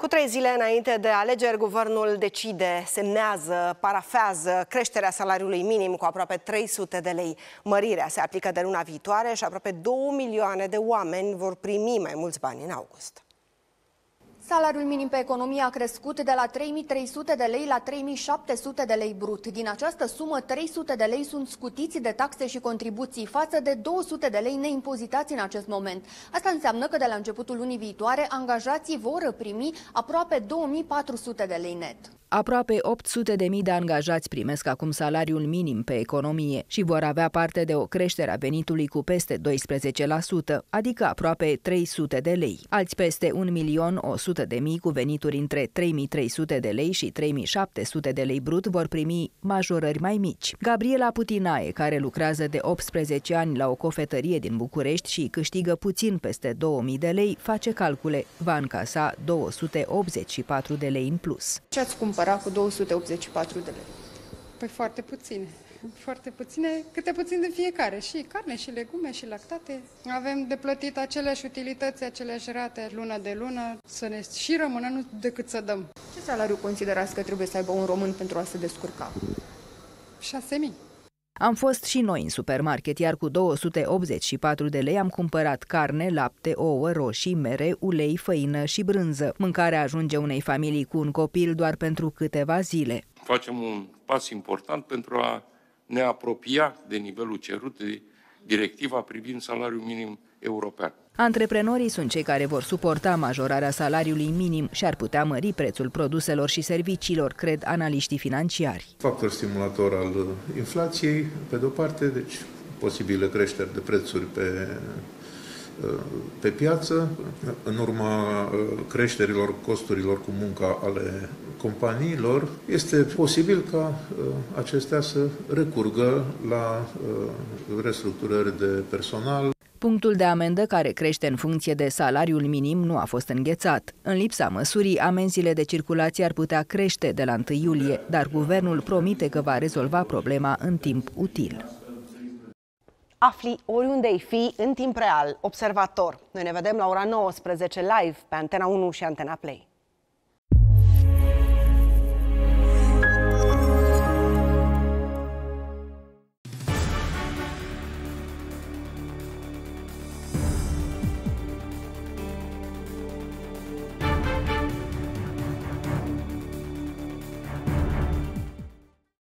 Cu 3 zile înainte de alegeri, guvernul decide, semnează, parafează creșterea salariului minim cu aproape 300 de lei. Mărirea se aplică de luna viitoare și aproape 2 milioane de oameni vor primi mai mulți bani în august. Salariul minim pe economie a crescut de la 3.300 de lei la 3.700 de lei brut. Din această sumă, 300 de lei sunt scutiți de taxe și contribuții față de 200 de lei neimpozitați în acest moment. Asta înseamnă că de la începutul lunii viitoare, angajații vor primi aproape 2.400 de lei net. Aproape 800.000 de angajați primesc acum salariul minim pe economie și vor avea parte de o creștere a venitului cu peste 12%, adică aproape 300 de lei. Alți peste 1.100.000 cu venituri între 3.300 de lei și 3.700 de lei brut vor primi majorări mai mici. Gabriela Putinae, care lucrează de 18 ani la o cofetărie din București și câștigă puțin peste 2.000 de lei, face calcule. Va încasa 284 de lei în plus. Ce ați cumpărat cu 284 de lei? Păi foarte puține. Foarte puține, câte puțin de fiecare. Și carne, și legume, și lactate. Avem de plătit aceleași utilități, aceleași rate, lună de lună, să ne și rămână, nu decât să dăm. Ce salariu considerați că trebuie să aibă un român pentru a se descurca? 6.000. Am fost și noi în supermarket, iar cu 284 de lei am cumpărat carne, lapte, ouă, roșii, mere, ulei, făină și brânză. Mâncarea ajunge unei familii cu un copil doar pentru câteva zile. Facem un pas important pentru a ne apropia de nivelul cerut de directiva privind salariul minim european. Antreprenorii sunt cei care vor suporta majorarea salariului minim și ar putea mări prețul produselor și serviciilor, cred analiștii financiari. Factor stimulator al inflației, pe de-o parte, deci posibile creșteri de prețuri pe piață, în urma creșterilor costurilor cu munca ale companiilor, este posibil ca acestea să recurgă la restructurări de personal. Punctul de amendă, care crește în funcție de salariul minim, nu a fost înghețat. În lipsa măsurii, amenziile de circulație ar putea crește de la 1 iulie, dar guvernul promite că va rezolva problema în timp util. Afli oriunde ai fi, în timp real, Observator. Noi ne vedem la ora 19 live pe Antena 1 și Antena Play.